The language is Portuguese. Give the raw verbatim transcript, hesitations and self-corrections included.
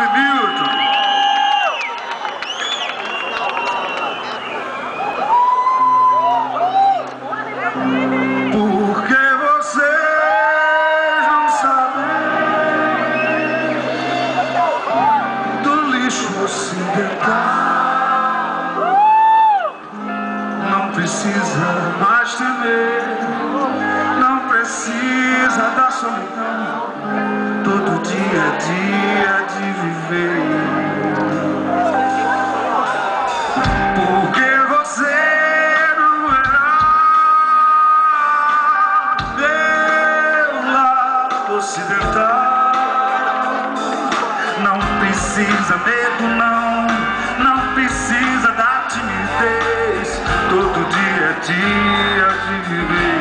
Salve, Milton! Porque vocês não sabem do lixo ocidental. Não precisa mais temer, não precisa da solidão. Todo dia é dia de viver. Porque você não verá meu lado ocidental. Não precisa medo, não, não precisa da timidez. Todo dia é dia de viver.